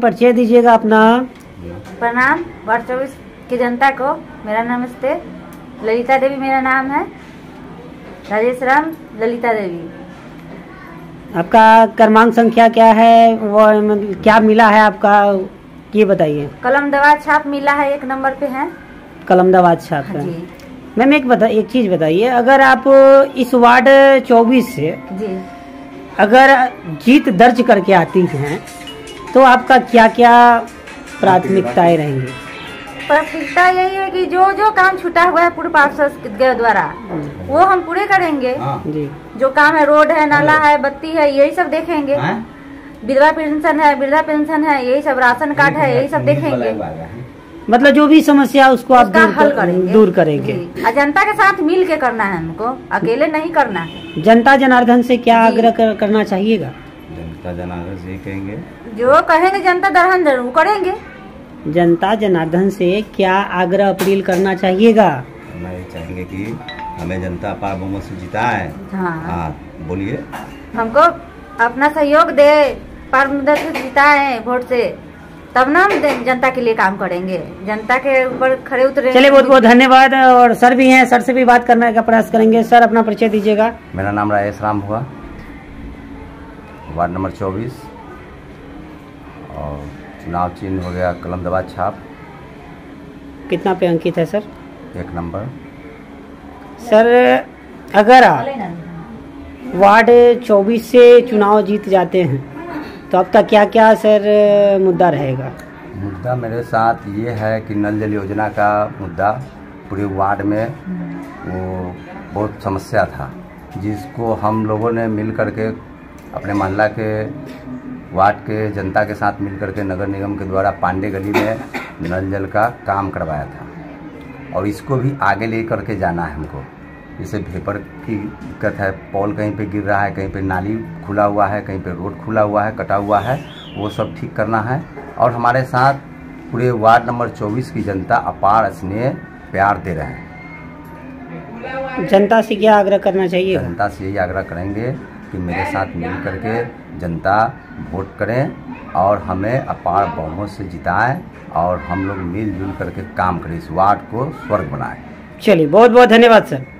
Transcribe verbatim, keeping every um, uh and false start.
परिचय दीजिएगा अपना। प्रणाम वार्ड चौबीस की जनता को, मेरा नमस्ते। ललिता देवी मेरा नाम है, राजेश राम ललिता देवी। आपका क्रमांक संख्या क्या है, वो मतलब क्या मिला है आपका, ये बताइए। कलम दवा छाप मिला है, एक नंबर पे है। कलम दवा छाप है। जी मैम एक बता एक चीज बताइए, अगर आप इस वार्ड चौबीस से जी अगर जीत दर्ज करके आती हैं तो आपका क्या क्या प्राथमिकताएं रहेंगी? प्राथमिकता यही है कि जो जो काम छूटा हुआ है पूर्व पार्षद के द्वारा वो हम पूरे करेंगे। जी। जो काम है, रोड है, नाला है, बत्ती है, यही सब देखेंगे। विधवा पेंशन है, वृद्धा पेंशन है, यही सब, राशन कार्ड है, यही सब देखेंगे। मतलब जो भी समस्या उसको आप दूर हल करेंगे, दूर करेंगे। जनता के साथ मिल के करना है, हमको अकेले नहीं करना है। जनता जनार्दन से क्या आग्रह कर, करना चाहिएगा? जनता जनार्दन से कहेंगे, जो कहेंगे जनता दर्शन जरूर करेंगे। जनता जनार्दन से क्या आग्रह अपील करना चाहिएगा? हम ये चाहेंगे कि हमें जनता अपार बहुमत से जिताए। हाँ, हाँ बोलिए। हमको अपना सहयोग दे, पार मुद्दत से जिताए वोट से, तब ना हम जनता के लिए काम करेंगे, जनता के ऊपर खड़े उतरे। चलिए बहुत बहुत धन्यवाद। और सर भी हैं, सर से भी बात करने का प्रयास करेंगे। सर अपना परिचय दीजिएगा। मेरा नाम राजेश राम हुआ, वार्ड नंबर चौबीस, और चुनाव चिन्ह हो गया कलम दवा छाप। कितना पे अंकित है सर? एक नंबर। सर अगर आप वार्ड चौबीस से चुनाव जीत जाते हैं तो आपका क्या क्या सर मुद्दा रहेगा? मुद्दा मेरे साथ ये है कि नल जल योजना का मुद्दा पूरे वार्ड में वो बहुत समस्या था, जिसको हम लोगों ने मिल करके अपने मोहल्ला के वार्ड के जनता के साथ मिल करके नगर निगम के द्वारा पांडे गली में नल जल का काम करवाया था, और इसको भी आगे ले करके जाना है हमको। जैसे भेपर की दिक्कत है, पोल कहीं पे गिर रहा है, कहीं पे नाली खुला हुआ है, कहीं पे रोड खुला हुआ है, कटा हुआ है, वो सब ठीक करना है। और हमारे साथ पूरे वार्ड नंबर चौबीस की जनता अपार स्नेह प्यार दे रहे हैं। जनता से क्या आग्रह करना चाहिए? जनता से यही आग्रह करेंगे कि मेरे साथ मिल करके जनता वोट करें और हमें अपार बहुमत से जिताएं, और हम लोग मिलजुल करके काम करें, इस वार्ड को स्वर्ग बनाएं। चलिए बहुत बहुत धन्यवाद सर।